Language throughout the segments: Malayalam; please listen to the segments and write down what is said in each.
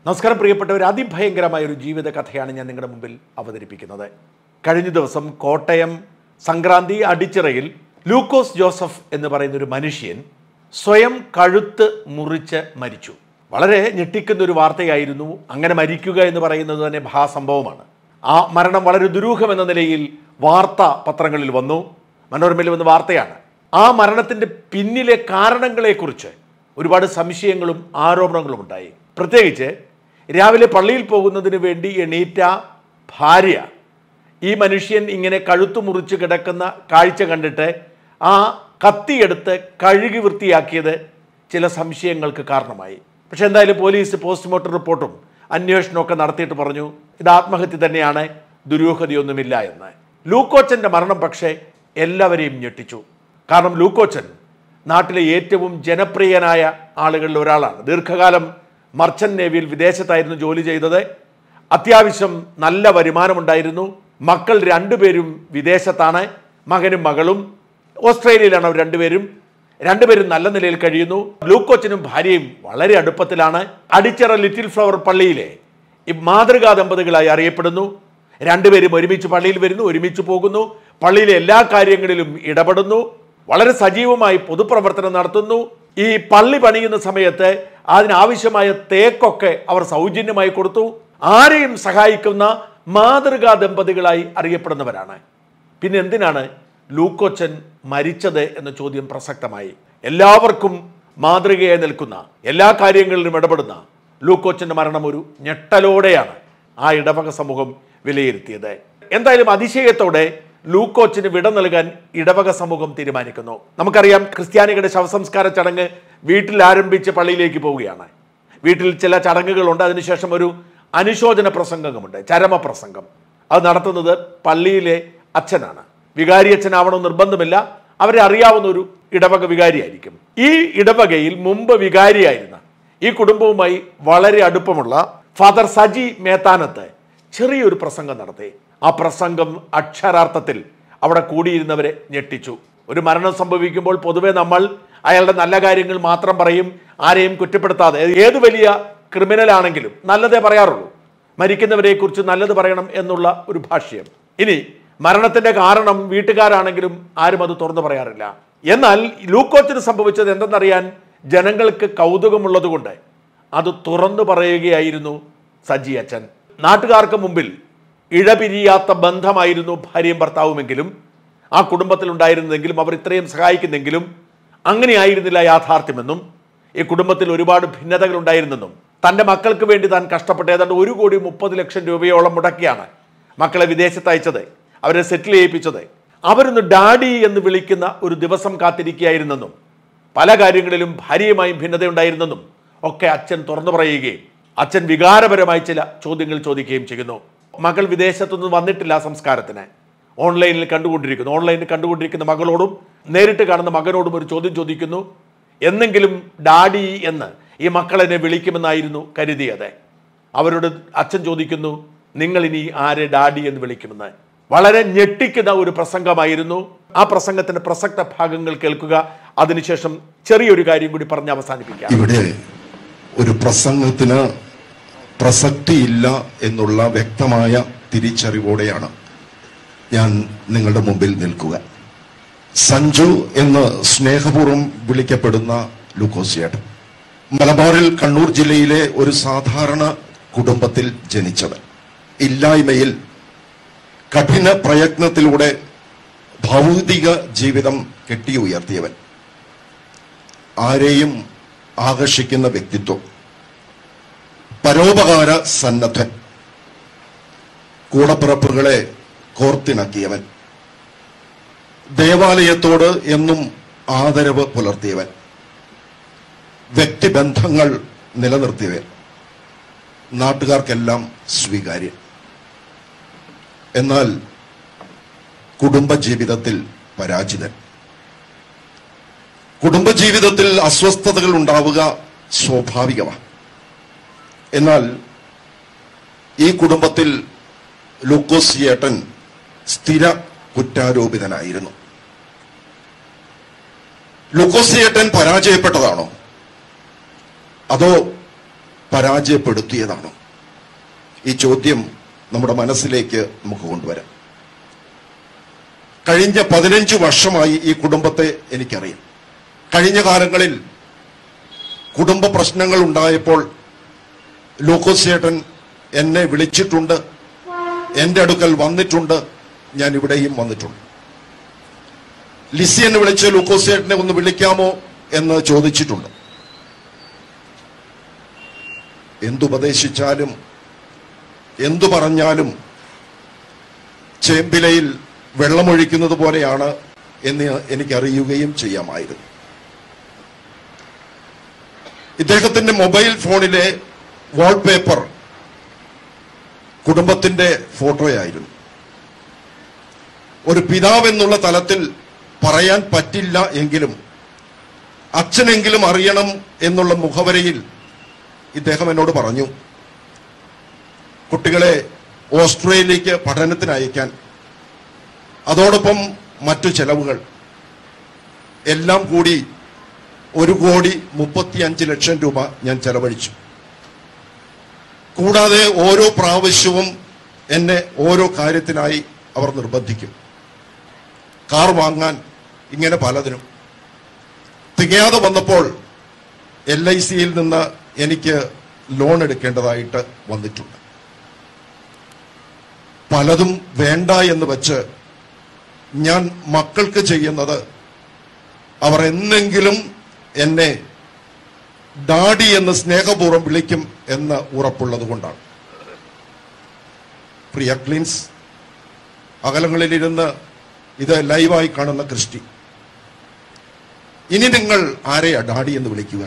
നമസ്കാരം പ്രിയപ്പെട്ടവർ, അതിഭയങ്കരമായ ഒരു ജീവിത കഥയാണ് ഞാൻ നിങ്ങളുടെ മുമ്പിൽ അവതരിപ്പിക്കുന്നത്. കഴിഞ്ഞ ദിവസം കോട്ടയം സംക്രാന്തി അടിച്ചിറയിൽ ലൂക്കോസ് ജോസഫ് എന്ന് പറയുന്ന ഒരു മനുഷ്യൻ സ്വയം കഴുത്ത് മുറിച്ച് മരിച്ചു. വളരെ ഞെട്ടിക്കുന്ന ഒരു വാർത്തയായിരുന്നു. അങ്ങനെ മരിക്കുക എന്ന് പറയുന്നത് തന്നെ മഹാസംഭവമാണ്. ആ മരണം വളരെ ദുരൂഹമെന്ന നിലയിൽ വാർത്താ പത്രങ്ങളിൽ വന്നു. മനോരമയിൽ വന്ന വാർത്തയാണ്. ആ മരണത്തിൻ്റെ പിന്നിലെ കാരണങ്ങളെക്കുറിച്ച് ഒരുപാട് സംശയങ്ങളും ആരോപണങ്ങളും ഉണ്ടായി. പ്രത്യേകിച്ച് രാവിലെ പള്ളിയിൽ പോകുന്നതിന് വേണ്ടി എണീറ്റ ഭാര്യ ഈ മനുഷ്യൻ ഇങ്ങനെ കഴുത്തു മുറിച്ച് കിടക്കുന്ന കാഴ്ച കണ്ടിട്ട് ആ കത്തിയെടുത്ത് കഴുകി വൃത്തിയാക്കിയത് ചില സംശയങ്ങൾക്ക് കാരണമായി. പക്ഷെ എന്തായാലും പോലീസ് പോസ്റ്റ്മോർട്ടം റിപ്പോർട്ടും അന്വേഷണമൊക്കെ നടത്തിയിട്ട് പറഞ്ഞു ഇത് ആത്മഹത്യ തന്നെയാണ്, ദുരൂഹതയൊന്നുമില്ല എന്ന്. ലൂക്കോച്ചൻ്റെ മരണം പക്ഷേ എല്ലാവരെയും ഞെട്ടിച്ചു. കാരണം ലൂക്കോച്ചൻ നാട്ടിലെ ഏറ്റവും ജനപ്രിയനായ ആളുകളിൽ ഒരാളാണ്. ദീർഘകാലം മർച്ചന്റ് നേവിയിൽ വിദേശത്തായിരുന്നു ജോലി ചെയ്തത്. അത്യാവശ്യം നല്ല വരുമാനമുണ്ടായിരുന്നു. മക്കൾ രണ്ടുപേരും വിദേശത്താണ്. മകനും മകളും ഓസ്ട്രേലിയയിലാണ്. അവർ രണ്ടുപേരും നല്ല നിലയിൽ കഴിയുന്നു. ലൂക്കോച്ചനും ഭാര്യയും വളരെ അടുപ്പത്തിലാണ്. അടിച്ചിറ ലിറ്റിൽ ഫ്ലവർ പള്ളിയിലെ ഈ മാതൃകാ ദമ്പതികളായി അറിയപ്പെടുന്നു. രണ്ടുപേരും ഒരുമിച്ച് പള്ളിയിൽ വരുന്നു, ഒരുമിച്ച് പോകുന്നു, പള്ളിയിലെ എല്ലാ കാര്യങ്ങളിലും ഇടപെടുന്നു, വളരെ സജീവമായി പൊതുപ്രവർത്തനം നടത്തുന്നു. ഈ പള്ളി പണിയുന്ന സമയത്ത് അതിനാവശ്യമായ തേക്കൊക്കെ അവർ സൗജന്യമായി കൊടുത്തു. ആരെയും സഹായിക്കുന്ന മാതൃകാ ദമ്പതികളായി അറിയപ്പെടുന്നവരാണ്. പിന്നെ എന്തിനാണ് ലൂക്കോച്ചൻ മരിച്ചത് എന്ന ചോദ്യം പ്രസക്തമായി. എല്ലാവർക്കും മാതൃകയായി നിൽക്കുന്ന, എല്ലാ കാര്യങ്ങളിലും ഇടപെടുന്ന ലൂക്കോച്ചൻ്റെ മരണം ഒരു ഞെട്ടലോടെയാണ് ആ ഇടവക സമൂഹം വിലയിരുത്തിയത്. എന്തായാലും അതിശയത്തോടെ ലൂക്കോച്ചിന് വിട നൽകാൻ ഇടവക സമൂഹം തീരുമാനിക്കുന്നു. നമുക്കറിയാം, ക്രിസ്ത്യാനികളുടെ ശവസംസ്കാര ചടങ്ങ് വീട്ടിൽ ആരംഭിച്ച് പള്ളിയിലേക്ക് പോവുകയാണ്. വീട്ടിൽ ചില ചടങ്ങുകളുണ്ട്. അതിനുശേഷം ഒരു അനുശോചന പ്രസംഗമുണ്ട്, ചരമപ്രസംഗം. അത് നടത്തുന്നത് പള്ളിയിലെ അച്ഛനാണ്. വികാരി അച്ഛനാവണമെന്ന് നിർബന്ധമില്ല. അവരെ അറിയാവുന്ന ഒരു ഇടവക വികാരിയായിരിക്കും. ഈ ഇടവകയിൽ മുമ്പ് വികാരിയായിരുന്ന ഈ കുടുംബവുമായി വളരെ അടുപ്പമുള്ള ഫാദർ സജി മേത്താനത്ത് ചെറിയൊരു പ്രസംഗം നടത്തി. ആ പ്രസംഗം അക്ഷരാർത്ഥത്തിൽ അവിടെ കൂടിയിരുന്നവരെ ഞെട്ടിച്ചു. ഒരു മരണം സംഭവിക്കുമ്പോൾ പൊതുവെ നമ്മൾ അയാളുടെ നല്ല കാര്യങ്ങൾ മാത്രം പറയും, ആരെയും കുറ്റപ്പെടുത്താതെ. ഏത് വലിയ ക്രിമിനൽ ആണെങ്കിലും നല്ലതേ പറയാറുള്ളൂ. മരിക്കുന്നവരെ കുറിച്ച് നല്ലത് പറയണം എന്നുള്ള ഒരു ഭാഷ്യം. ഇനി മരണത്തിന്റെ കാരണം വീട്ടുകാരാണെങ്കിലും ആരും അത് തുറന്നു പറയാറില്ല. എന്നാൽ ലൂക്കോച്ചിന് സംഭവിച്ചത് എന്തെന്നറിയാൻ ജനങ്ങൾക്ക് കൗതുകമുള്ളത് കൊണ്ട് അത് തുറന്നു പറയുകയായിരുന്നു സജി അച്ഛൻ. നാട്ടുകാർക്ക് മുമ്പിൽ ഇഴപിരിയാത്ത ബന്ധമായിരുന്നു ഭാര്യയും ഭർത്താവുമെങ്കിലും, ആ കുടുംബത്തിലുണ്ടായിരുന്നെങ്കിലും, അവർ ഇത്രയും സഹായിക്കുന്നെങ്കിലും അങ്ങനെയായിരുന്നില്ല യാഥാർത്ഥ്യമെന്നും, ഈ കുടുംബത്തിൽ ഒരുപാട് ഭിന്നതകൾ ഉണ്ടായിരുന്നെന്നും, തൻ്റെ മക്കൾക്ക് വേണ്ടി താൻ കഷ്ടപ്പെട്ട് ഏതാണ്ട് 1,30,00,000 രൂപയോളം മുടക്കിയാണ് മക്കളെ വിദേശത്ത് അയച്ചത്, അവരെ സെറ്റിൽ ചെയ്യിപ്പിച്ചത്. അവരൊന്ന് ഡാഡി എന്ന് വിളിക്കുന്ന ഒരു ദിവസം കാത്തിരിക്കുകയായിരുന്നെന്നും, പല കാര്യങ്ങളിലും ഭാര്യയുമായും ഭിന്നതയുണ്ടായിരുന്നെന്നും ഒക്കെ അച്ഛൻ തുറന്നു പറയുകയും അച്ഛൻ വികാരപരമായി ചില ചോദ്യങ്ങൾ ചോദിക്കുകയും ചെയ്യുന്നു. മകൾ വിദേശത്തുനിന്ന് വന്നിട്ടില്ല സംസ്കാരത്തിന്. ഓൺലൈനിൽ കണ്ടുകൊണ്ടിരിക്കുന്ന മകളോടും നേരിട്ട് കാണുന്ന മകനോടും ഒരു ചോദ്യം ചോദിക്കുന്നു. എന്നെങ്കിലും ഡാഡി എന്ന് ഈ മക്കൾ എന്നെ വിളിക്കുമെന്നായിരുന്നു കരുതിയത്. അവരോട് അച്ഛൻ ചോദിക്കുന്നു, നിങ്ങൾ ഇനി ആരെ ഡാഡി എന്ന് വിളിക്കുമെന്ന്. വളരെ ഞെട്ടിക്കുന്ന ഒരു പ്രസംഗമായിരുന്നു. ആ പ്രസംഗത്തിന്റെ പ്രസക്ത ഭാഗങ്ങൾ കേൾക്കുക. അതിനുശേഷം ചെറിയൊരു കാര്യം കൂടി പറഞ്ഞ് അവസാനിപ്പിക്കാം. ഇവിടെ ഒരു പ്രസംഗത്തിന് പ്രസക്തിയില്ല എന്നുള്ള വ്യക്തമായ തിരിച്ചറിവോടെയാണ് ഞാൻ നിങ്ങളുടെ മുമ്പിൽ നിൽക്കുക. സഞ്ജു എന്ന് സ്നേഹപൂർവ്വം വിളിക്കപ്പെടുന്ന ലൂക്കോസിയേട്ടൻ മലബാറിൽ കണ്ണൂർ ജില്ലയിലെ ഒരു സാധാരണ കുടുംബത്തിൽ ജനിച്ചവൻ. ഇല്ലായ്മയിൽ കഠിന പ്രയത്നത്തിലൂടെ ഭൗതിക ജീവിതം കെട്ടിയുയർത്തിയവൻ. ആരെയും ആകർഷിക്കുന്ന വ്യക്തിത്വം, പരോപകാര സന്നദ്ധൻ, കൂടപ്പിറപ്പുകളെ കോർത്തിണക്കിയവൻ, ദേവാലയത്തോട് എന്നും ആദരവ് പുലർത്തിയവൻ, വ്യക്തിബന്ധങ്ങൾ നിലനിർത്തിയവൻ, നാട്ടുകാർക്കെല്ലാം സ്വീകാര്യൻ. എന്നാൽ കുടുംബജീവിതത്തിൽ പരാജിതൻ. കുടുംബജീവിതത്തിൽ അസ്വസ്ഥതകൾ ഉണ്ടാവുക സ്വാഭാവികമാണ്. എന്നാൽ ഈ കുടുംബത്തിൽ ലൂക്കോസിയേട്ടൻ സ്ഥിര കുറ്റാരോപിതനായിരുന്നു. ലൂക്കോസിയേട്ടൻ പരാജയപ്പെട്ടതാണോ അതോ പരാജയപ്പെടുത്തിയതാണോ? ഈ ചോദ്യം നമ്മുടെ മനസ്സിലേക്ക് നമുക്ക് കൊണ്ടുവരാം. കഴിഞ്ഞ 15 വർഷമായി ഈ കുടുംബത്തെ എനിക്കറിയാം. കഴിഞ്ഞ കാലങ്ങളിൽ കുടുംബ പ്രശ്നങ്ങൾ ഉണ്ടായപ്പോൾ ലൂക്കോസ് ചേട്ടൻ എന്നെ വിളിച്ചിട്ടുണ്ട്, എൻ്റെ അടുക്കൽ വന്നിട്ടുണ്ട്, ഞാൻ ഇവിടെയും വന്നിട്ടുണ്ട്. ലിസി എന്നെ വിളിച്ച് ലൂക്കോസ് ചേട്ടനെ ഒന്ന് വിളിക്കാമോ എന്ന് ചോദിച്ചിട്ടുണ്ട്. എന്തുപദേശിച്ചാലും എന്തു പറഞ്ഞാലും ചേമ്പിലയിൽ വെള്ളമൊഴിക്കുന്നത് പോലെയാണ് എന്ന് എനിക്കറിയുകയും ചെയ്യാമായിരുന്നു. ഇദ്ദേഹത്തിന്റെ മൊബൈൽ ഫോണിലെ വാൾപേപ്പർ കുടുംബത്തിന്റെ ഫോട്ടോയായിരുന്നു. ഒരു പിതാവ് എന്നുള്ള തലത്തിൽ പറയാൻ പറ്റില്ല എങ്കിലും അച്ഛനെങ്കിലും അറിയണം എന്നുള്ള മുഖവരയിൽ ഇദ്ദേഹം എന്നോട് പറഞ്ഞു, കുട്ടികളെ ഓസ്ട്രേലിയക്ക് പഠനത്തിന് അയക്കാൻ, അതോടൊപ്പം മറ്റു ചെലവുകൾ എല്ലാം കൂടി 1,35,00,000 രൂപ ഞാൻ ചെലവഴിച്ചു. കൂടാതെ ഓരോ പ്രാവശ്യവും എന്നെ ഓരോ കാര്യത്തിനായി അവർ നിർബന്ധിക്കും. കാർ വാങ്ങാൻ, ഇങ്ങനെ പലതിനും. തികയാതെ വന്നപ്പോൾ LICയിൽ നിന്ന് എനിക്ക് ലോൺ എടുക്കേണ്ടതായിട്ട് വന്നിട്ടുണ്ട്. പലതും വേണ്ട എന്ന് വെച്ച് ഞാൻ മക്കൾക്ക് ചെയ്യുന്നത് അവർ എന്നെങ്കിലും എന്നെ ഡാഡി എന്ന് സ്നേഹപൂർവ്വം വിളിക്കും എന്ന് ഉറപ്പുള്ളത് കൊണ്ടാണ്. പ്രിയ ക്ലീൻസ്, അകലങ്ങളിലിരുന്ന് ഇത് ലൈവായി കാണുന്ന ക്രിസ്റ്റി, ഇനി നിങ്ങൾ ആരെയാ ഡാഡി എന്ന് വിളിക്കുക?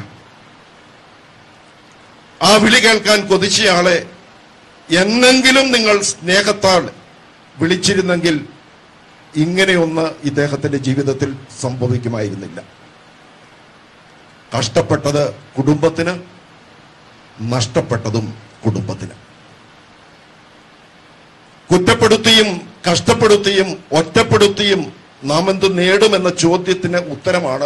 ആ വിളി കേൾക്കാൻ കൊതിച്ചയാളെ എന്നെങ്കിലും നിങ്ങൾ സ്നേഹത്താൽ വിളിച്ചിരുന്നെങ്കിൽ ഇങ്ങനെയൊന്ന് ഇദ്ദേഹത്തിന്റെ ജീവിതത്തിൽ സംഭവിക്കുമായിരുന്നില്ല. കഷ്ടപ്പെട്ടത് കുടുംബത്തിന്, നഷ്ടപ്പെട്ടതും കുടുംബത്തിന്. കുറ്റപ്പെടുത്തിയും കഷ്ടപ്പെടുത്തിയും ഒറ്റപ്പെടുത്തിയും നാം എന്ത് നേടുമെന്ന ചോദ്യത്തിന് ഉത്തരമാണ്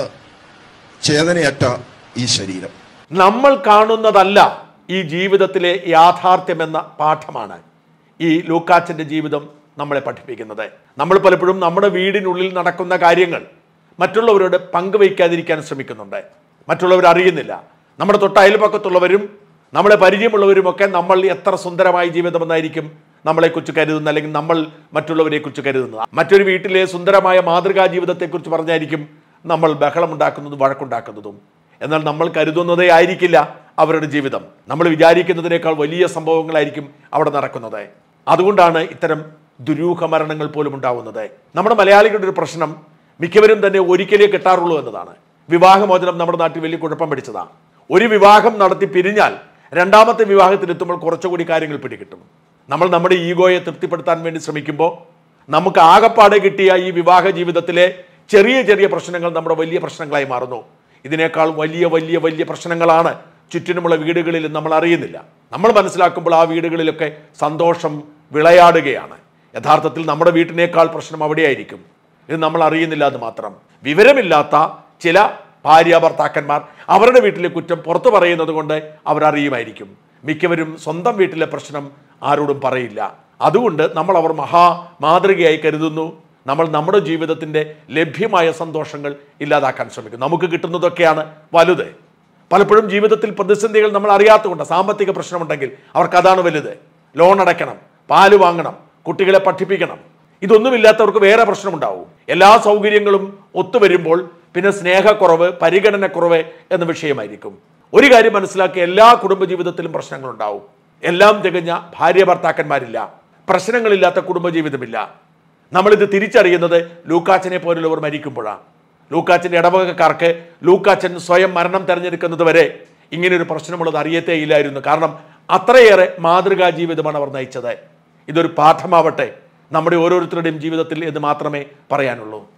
ചേതനയറ്റ ഈ ശരീരം. നമ്മൾ കാണുന്നതല്ല ഈ ജീവിതത്തിലെ യാഥാർത്ഥ്യമെന്ന പാഠമാണ് ഈ ലൂക്കാച്ചന്റെ ജീവിതം നമ്മളെ പഠിപ്പിക്കുന്നത്. നമ്മൾ പലപ്പോഴും നമ്മുടെ വീടിനുള്ളിൽ നടക്കുന്ന കാര്യങ്ങൾ മറ്റുള്ളവരോട് പങ്കുവയ്ക്കാതിരിക്കാൻ ശ്രമിക്കുന്നുണ്ട്. മറ്റുള്ളവർ അറിയുന്നില്ല. നമ്മുടെ തൊട്ട അയൽപക്കത്തുള്ളവരും നമ്മളെ പരിചയമുള്ളവരുമൊക്കെ നമ്മൾ എത്ര സുന്ദരമായ ജീവിതമെന്നായിരിക്കും നമ്മളെക്കുറിച്ച് കരുതുന്നത്, അല്ലെങ്കിൽ നമ്മൾ മറ്റുള്ളവരെ കുറിച്ച് കരുതുന്നത്. മറ്റൊരു വീട്ടിലെ സുന്ദരമായ മാതൃകാ ജീവിതത്തെക്കുറിച്ച് പറഞ്ഞായിരിക്കും നമ്മൾ ബഹളമുണ്ടാക്കുന്നതും വഴക്കുണ്ടാക്കുന്നതും. എന്നാൽ നമ്മൾ കരുതുന്നതേ ആയിരിക്കില്ല അവരുടെ ജീവിതം. നമ്മൾ വിചാരിക്കുന്നതിനേക്കാൾ വലിയ സംഭവങ്ങളായിരിക്കും അവിടെ നടക്കുന്നത്. അതുകൊണ്ടാണ് ഇത്തരം ദുരൂഹ മരണങ്ങൾ പോലും ഉണ്ടാവുന്നത്. നമ്മുടെ മലയാളികളുടെ ഒരു പ്രശ്നം മിക്കവരും തന്നെ ഒരിക്കലേ കെട്ടാറുള്ളൂ എന്നതാണ്. വിവാഹമോചനം നമ്മുടെ നാട്ടിൽ വലിയ കുഴപ്പം പിടിച്ചതാണ്. ഒരു വിവാഹം നടത്തി പിരിഞ്ഞാൽ രണ്ടാമത്തെ വിവാഹത്തിലെത്തുമ്പോൾ കുറച്ചുകൂടി കാര്യങ്ങൾ പിടികിട്ടും. നമ്മൾ നമ്മുടെ ഈഗോയെ തൃപ്തിപ്പെടുത്താൻ വേണ്ടി ശ്രമിക്കുമ്പോൾ നമുക്ക് ആകപ്പാടെ കിട്ടിയ ഈ വിവാഹ ജീവിതത്തിലെ ചെറിയ ചെറിയ പ്രശ്നങ്ങൾ നമ്മുടെ വലിയ പ്രശ്നങ്ങളായി മാറുന്നു. ഇതിനേക്കാൾ വലിയ വലിയ വലിയ പ്രശ്നങ്ങളാണ് ചുറ്റിനുമുള്ള വീടുകളിൽ നമ്മൾ അറിയുന്നില്ല. നമ്മൾ മനസ്സിലാക്കുമ്പോൾ ആ വീടുകളിലൊക്കെ സന്തോഷം വിളയാടുകയാണ്. യഥാർത്ഥത്തിൽ നമ്മുടെ വീട്ടിനേക്കാൾ പ്രശ്നം അവിടെയായിരിക്കും. ഇത് നമ്മൾ അറിയുന്നില്ല എന്ന് മാത്രം. വിവരമില്ലാത്ത ചില ഭാര്യ ഭർത്താക്കന്മാർ അവരുടെ വീട്ടിലെ കുറ്റം പുറത്തു പറയുന്നത് കൊണ്ട് അവരറിയുമായിരിക്കും. മിക്കവരും സ്വന്തം വീട്ടിലെ പ്രശ്നം ആരോടും പറയില്ല. അതുകൊണ്ട് നമ്മൾ അവർ മാതൃകയായി കരുതുന്നു. നമ്മൾ നമ്മുടെ ജീവിതത്തിൻ്റെ ലഭ്യമായ സന്തോഷങ്ങൾ ഇല്ലാതാക്കാൻ ശ്രമിക്കും. നമുക്ക് കിട്ടുന്നതൊക്കെയാണ് വലുത്. പലപ്പോഴും ജീവിതത്തിൽ പ്രതിസന്ധികൾ നമ്മൾ അറിയാത്തതുകൊണ്ട്, സാമ്പത്തിക പ്രശ്നമുണ്ടെങ്കിൽ അവർക്കതാണ് വലുത്. ലോൺ അടയ്ക്കണം, പാല് വാങ്ങണം, കുട്ടികളെ പഠിപ്പിക്കണം. ഇതൊന്നുമില്ലാത്തവർക്ക് വേറെ പ്രശ്നമുണ്ടാവും. എല്ലാ സൗകര്യങ്ങളും ഒത്തുവരുമ്പോൾ പിന്നെ സ്നേഹക്കുറവ്, പരിഗണനക്കുറവ് എന്ന വിഷയമായിരിക്കും. ഒരു കാര്യം മനസ്സിലാക്കി, എല്ലാ കുടുംബജീവിതത്തിലും പ്രശ്നങ്ങളുണ്ടാവും. എല്ലാം തികഞ്ഞ ഭാര്യ ഭർത്താക്കന്മാരില്ല, പ്രശ്നങ്ങളില്ലാത്ത കുടുംബജീവിതമില്ല. നമ്മളിത് തിരിച്ചറിയുന്നത് ലൂക്കാച്ചനെ പോലുള്ളവർ മരിക്കുമ്പോഴാണ്. ലൂക്കാച്ചൻ്റെ ഇടവകക്കാർക്ക് ലൂക്കാച്ചൻ സ്വയം മരണം തിരഞ്ഞെടുക്കുന്നത് വരെ ഇങ്ങനെയൊരു പ്രശ്നമുള്ളത് അറിയത്തേയില്ലായിരുന്നു. കാരണം അത്രയേറെ മാതൃകാ ജീവിതമാണ് അവർ നയിച്ചത്. ഇതൊരു പാഠമാവട്ടെ നമ്മുടെ ഓരോരുത്തരുടെയും ജീവിതത്തിൽ എന്ന് മാത്രമേ പറയാനുള്ളൂ.